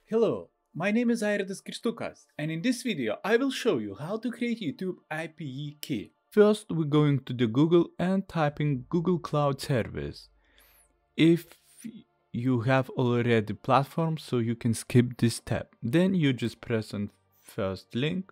Hello, my name is Airdas Kristukas, and in this video I will show you how to create YouTube IPE key. First, we're going to the Google and typing Google Cloud Service. If you have already platform, so you can skip this step. Then you just press on first link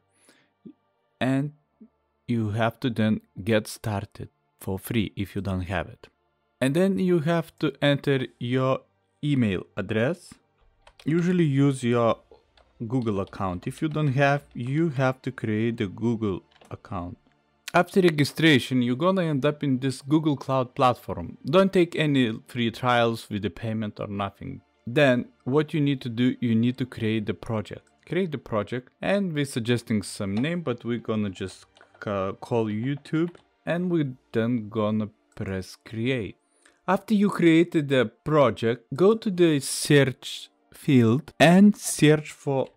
and you have to then get started for free if you don't have it. And then you have to enter your email address. Usually use your Google account. If you don't have, you have to create a Google account. After registration, you're gonna end up in this Google Cloud platform. Don't take any free trials with the payment or nothing. Then what you need to do, you need to create the project. Create the project, and we're suggesting some name, but we're gonna just call YouTube, and we're then gonna press create. After you created the project, go to the search field and search for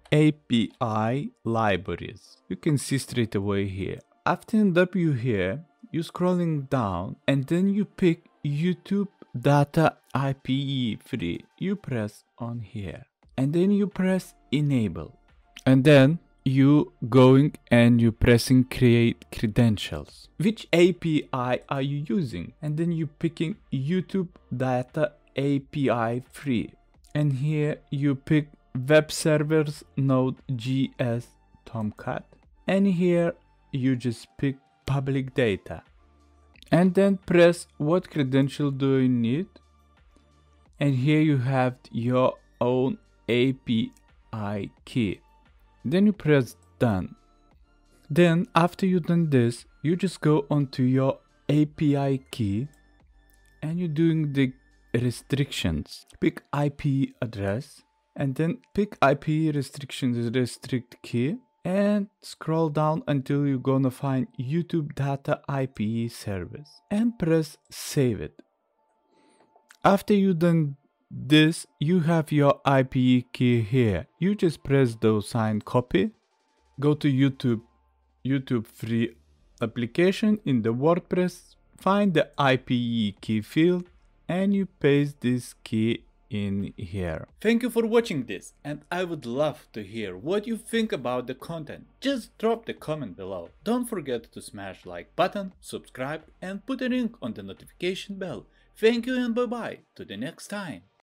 API libraries. You can see straight away here. After end up you here, you scrolling down and then you pick YouTube Data IPE free. You press on here and then you press enable. And then you going and you pressing create credentials. Which API are you using? And then you picking YouTube Data API free. And here you pick web servers Node.js Tomcat. And here you just pick public data. And then press what credential do you need. And here you have your own API key. Then you press done. Then after you done this, you just go onto your API key and you're doing the restrictions. Pick IP address and then pick IP restrictions restrict key and scroll down until you're gonna find YouTube Data IPE service and press save it. After you done this, you have your IPE key here. You just press the sign copy, go to YouTube free application in the WordPress, find the IPE key field and you paste this key in here. Thank you for watching this, and I would love to hear what you think about the content. Just drop the comment below. Don't forget to smash like button, subscribe and put a ring on the notification bell. Thank you and bye bye to the next time.